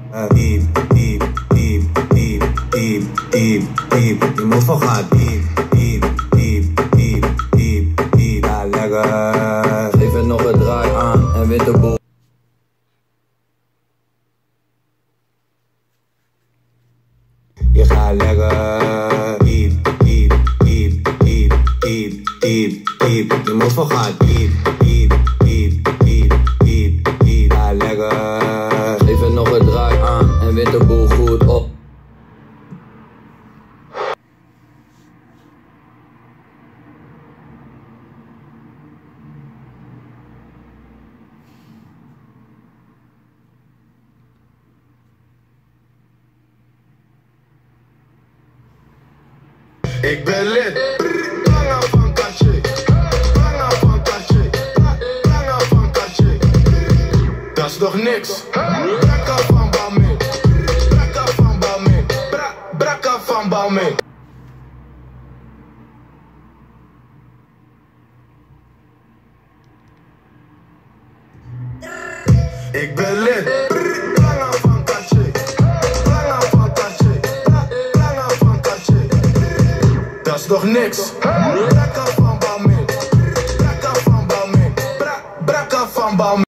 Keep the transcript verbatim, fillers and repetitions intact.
Diep, diep, diep, diep, diep, diep, diep. Je moet voor gaan. Diep, diep, diep, diep, diep, diep. Ja, lekker. Geef het nog een draai aan en wint de boel. Je gaat lekker. Diep, diep, diep, diep, diep, diep, diep. Je moet voor gaan. Diep, diep, diep, diep, diep, diep. Ja, lekker. Geef het nog een draai aan en wint de boel goed op. Ik ben lid. Lange van Katje. Lange van Katje. Lange van Katje. Dat is toch niks? Brakka van Balmin. Brakka van Balmin. Bra Brakka van Balmin. Ik ben lid. Lange van Katje. Lange van Katje. Lange van Katje. Dat is toch niks? Brakka van Balmin. Brakka van Balmin. Bra Brakka van Balmin.